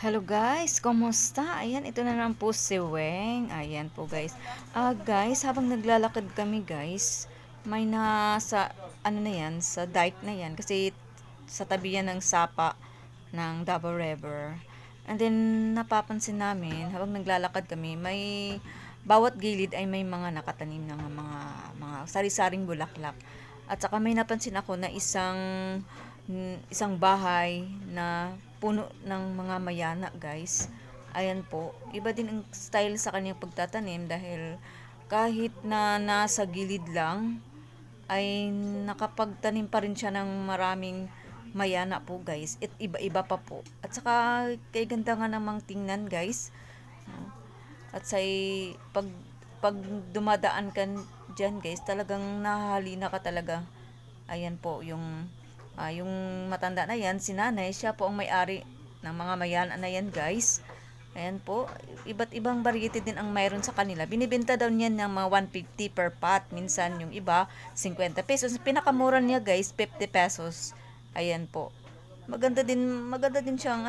Hello guys, kumusta? Ayan, ito na naman po si Weng. Ayan po guys. Guys, habang naglalakad kami guys, may nasa, ano na yan, sa dike na yan. Kasi sa tabi yan ng sapa ng Davao River. And then, napapansin namin, habang naglalakad kami, bawat gilid ay may mga nakatanim ng mga sari-saring bulaklak. At saka may napansin ako na isang bahay na puno ng mga mayana guys. Ayan po, iba din ang style sa kanyang pagtatanim dahil kahit na nasa gilid lang ay nakapagtanim pa rin siya ng maraming mayana po guys. At iba-iba pa po. At saka kay ganda nga namang tingnan guys. At pag dumadaan ka dyan guys, talagang nahahalina ka talaga. Ayan po, yung matanda na yan, si nanay, siya po ang may-ari ng mga mayana na yan guys. Ayan po, iba't ibang variety din ang mayroon sa kanila. Binibenta daw niyan ng mga 150 per pot. Minsan yung iba, 50 pesos. Pinakamura niya guys, 50 pesos. Ayan po. Maganda din siyang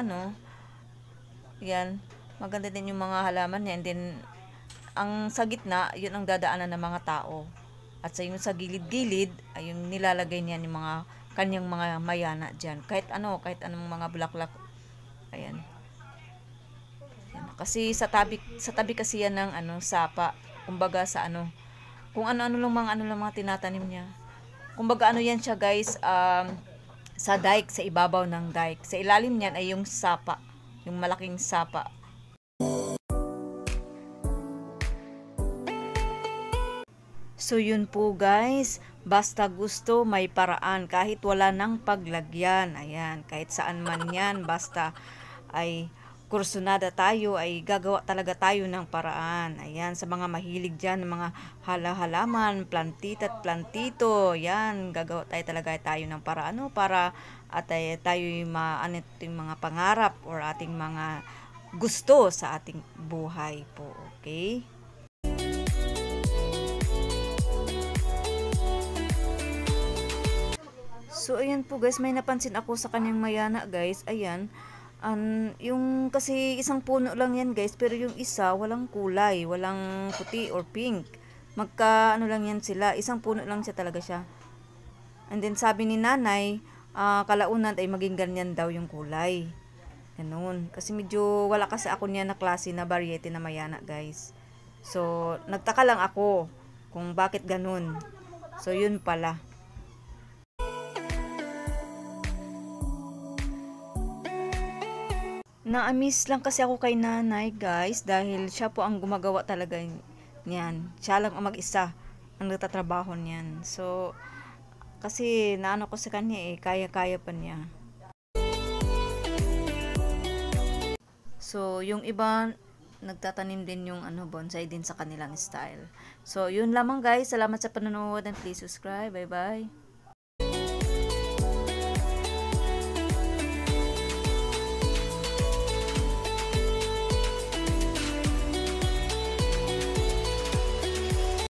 yan. Maganda din yung mga halaman niya. And then, ang sa gitna, yun ang dadaanan ng mga tao. At sa yung sa gilid-gilid, ay yung nilalagay niyan yung mga kanyang mga mayana dyan. Kahit anong mga bulaklak. Ayan. Kasi sa tabi kasi yan ng sapa. Kumbaga sa kung ano-ano lang mga tinatanim niya. Kumbaga yan siya guys, sa dike, sa ibabaw ng dike. Sa ilalim niyan ay yung sapa, yung malaking sapa. So yun po guys, basta gusto may paraan kahit wala nang paglagyan. Ayan, kahit saan man yan, basta ay kursunada tayo, ay gagawa talaga tayo ng paraan. Ayan, sa mga mahilig dyan, mga halaman, plantita at plantito, yan, gagawa tayo ng paraan para at tayo yung mga pangarap or ating mga gusto sa ating buhay po. Okay? So, ayan po guys, may napansin ako sa kanyang mayana guys. Ayan, yung kasi isang puno lang yan guys, pero yung isa walang kulay, walang puti or pink. Lang yan sila, isang puno lang siya talaga siya. And then sabi ni nanay, kalaunan ay maging ganyan daw yung kulay. Ganun. Kasi medyo wala kasi ako niya na klase na variety na mayana guys. So, nagtaka lang ako kung bakit ganun. So, yun pala. Na-amiss lang kasi ako kay nanay guys dahil siya po ang gumagawa talaga niyan. Siya lang ang mag-isa ang nagtatrabaho niyan. So, kasi naano ko sa kanya kaya-kaya pa niya. So, yung iba nagtatanim din yung bonsai din sa kanilang style. So, yun lamang guys. Salamat sa panonood and please subscribe. Bye-bye.